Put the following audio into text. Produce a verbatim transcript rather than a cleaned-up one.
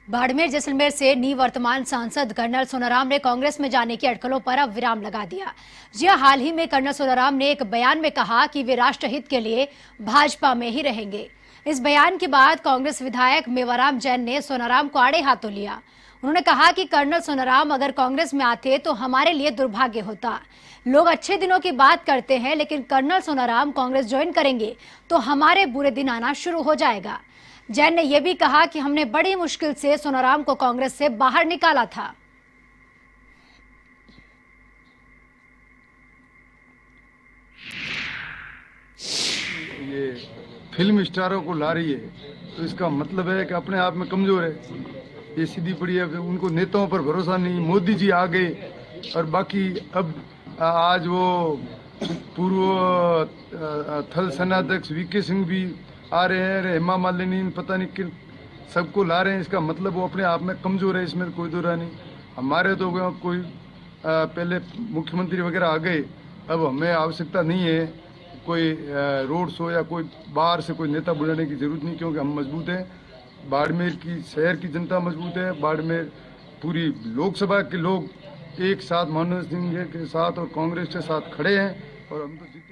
बाड़मेर जैसलमेर से निवर्तमान सांसद कर्नल सोनाराम ने कांग्रेस में जाने की अटकलों पर अब विराम लगा दिया। जी हाल ही में कर्नल सोनाराम ने एक बयान में कहा कि वे राष्ट्रहित के लिए भाजपा में ही रहेंगे। इस बयान के बाद कांग्रेस विधायक मेवाराम जैन ने सोनाराम को आड़े हाथों लिया। उन्होंने कहा कि कर्नल सोनाराम अगर कांग्रेस में आते तो हमारे लिए दुर्भाग्य होता। लोग अच्छे दिनों की बात करते हैं, लेकिन कर्नल सोनाराम कांग्रेस ज्वाइन करेंगे तो हमारे बुरे दिन आना शुरू हो जाएगा। जैन ने यह भी कहा कि हमने बड़ी मुश्किल से सोनाराम को कांग्रेस से बाहर निकाला था। ये फिल्म स्टारों को ला रही है तो इसका मतलब है कि अपने आप में कमजोर है। ये सीधी पड़ी है, उनको नेताओं पर भरोसा नहीं। मोदी जी आ गए और बाकी अब आज वो पूर्व थल सेनाध्यक्ष वीके सिंह भी आ रहे हैं, हेमा मालिनी पता नहीं किन सबको ला रहे हैं। इसका मतलब वो अपने आप में कमजोर है, इसमें कोई दो राय नहीं। हमारे तो कोई पहले मुख्यमंत्री वगैरह आ गए, अब हमें आवश्यकता नहीं है कोई रोड शो या कोई बाहर से कोई नेता बुलाने की जरूरत नहीं, क्योंकि हम मजबूत हैं। बाड़मेर की शहर की जनता मजबूत है। बाड़मेर पूरी लोकसभा के लोग एक साथ मनोज सिंह के साथ और कांग्रेस के साथ खड़े हैं और हम तो